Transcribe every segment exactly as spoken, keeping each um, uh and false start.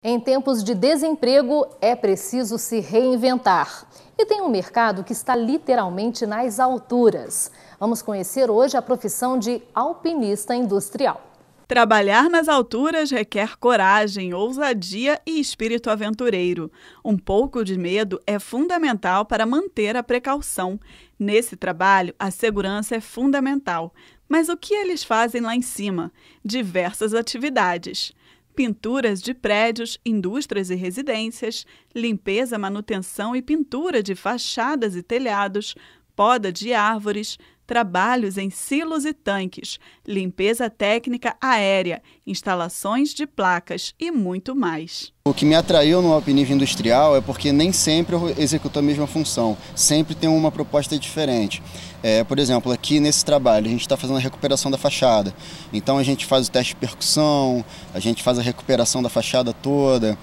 Em tempos de desemprego, é preciso se reinventar. E tem um mercado que está literalmente nas alturas. Vamos conhecer hoje a profissão de alpinista industrial. Trabalhar nas alturas requer coragem, ousadia e espírito aventureiro. Um pouco de medo é fundamental para manter a precaução. Nesse trabalho, a segurança é fundamental. Mas o que eles fazem lá em cima? Diversas atividades. Pinturas de prédios, indústrias e residências, limpeza, manutenção e pintura de fachadas e telhados, poda de árvores, trabalhos em silos e tanques, limpeza técnica aérea, instalações de placas e muito mais. O que me atraiu no alpinismo industrial é porque nem sempre eu executo a mesma função, sempre tem uma proposta diferente. É, por exemplo, aqui nesse trabalho a gente está fazendo a recuperação da fachada, então a gente faz o teste de percussão, a gente faz a recuperação da fachada toda,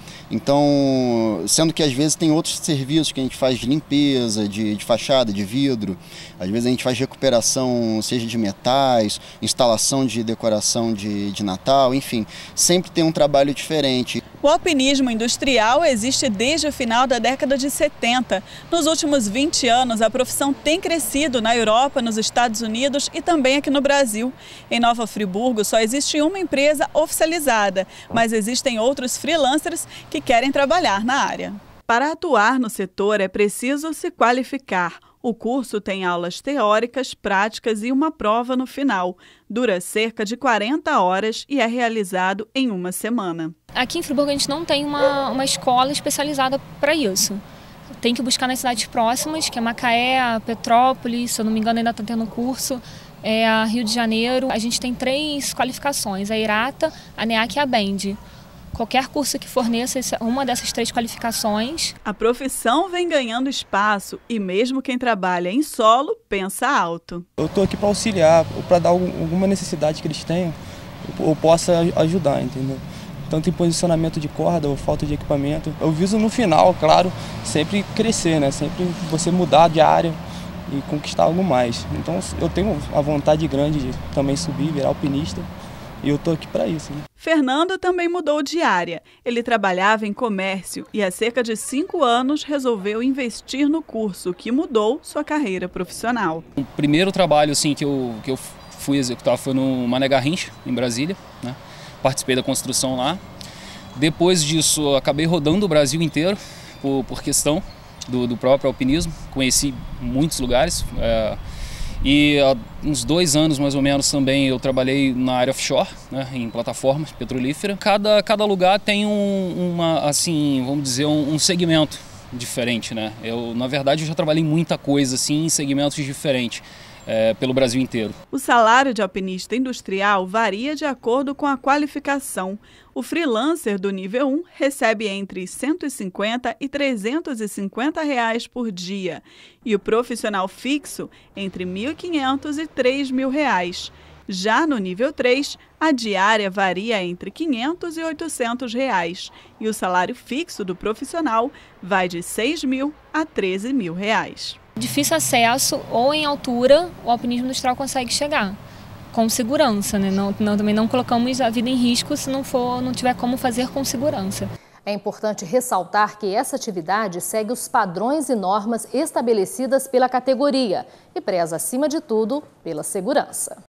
então, sendo que às vezes tem outros serviços que a gente faz de limpeza, de, de fachada, de vidro, às vezes a gente faz recuperação, seja de metais, instalação de decoração de, de Natal, enfim, sempre tem um trabalho diferente. O alpinismo industrial existe desde o final da década de setenta. Nos últimos vinte anos, a profissão tem crescido na Europa, nos Estados Unidos e também aqui no Brasil. Em Nova Friburgo, só existe uma empresa oficializada, mas existem outros freelancers que querem trabalhar na área. Para atuar no setor é preciso se qualificar. O curso tem aulas teóricas, práticas e uma prova no final. Dura cerca de quarenta horas e é realizado em uma semana. Aqui em Friburgo a gente não tem uma, uma escola especializada para isso. Tem que buscar nas cidades próximas, que é Macaé, Petrópolis, se eu não me engano ainda está tendo curso, é a Rio de Janeiro. A gente tem três qualificações, a IRATA, a NEAC e a BEND. Qualquer curso que forneça uma dessas três qualificações. A profissão vem ganhando espaço e mesmo quem trabalha em solo pensa alto. Eu estou aqui para auxiliar, para dar alguma necessidade que eles tenham, eu possa ajudar, entendeu? Tanto em posicionamento de corda ou falta de equipamento. Eu viso no final, claro, sempre crescer, né? Sempre você mudar de área e conquistar algo mais. Então eu tenho a vontade grande de também subir, virar alpinista. E eu estou aqui para isso. Né? Fernando também mudou de área. Ele trabalhava em comércio e há cerca de cinco anos resolveu investir no curso, que mudou sua carreira profissional. O primeiro trabalho assim, que, eu, que eu fui executar foi no Mané Garrincha, em Brasília. Né? Participei da construção lá. Depois disso, acabei rodando o Brasil inteiro por, por questão do, do próprio alpinismo. Conheci muitos lugares. É, E há uns dois anos, mais ou menos, também eu trabalhei na área offshore, né, em plataformas petrolíferas. Cada, cada lugar tem um, uma, assim, vamos dizer, um, um segmento diferente, né? Eu, na verdade, eu já trabalhei muita coisa, assim, em segmentos diferentes. É, pelo Brasil inteiro. O salário de alpinista industrial varia de acordo com a qualificação. O freelancer do nível um recebe entre cento e cinquenta e trezentos e cinquenta reais por dia e o profissional fixo entre mil e quinhentos e três mil reais. Já no nível três, a diária varia entre quinhentos e oitocentos reais e o salário fixo do profissional vai de seis mil a treze mil reais. Difícil acesso ou em altura o alpinismo industrial consegue chegar com segurança, né? Não, não, também não colocamos a vida em risco se não for, não tiver como fazer com segurança. É importante ressaltar que essa atividade segue os padrões e normas estabelecidas pela categoria e preza, acima de tudo, pela segurança.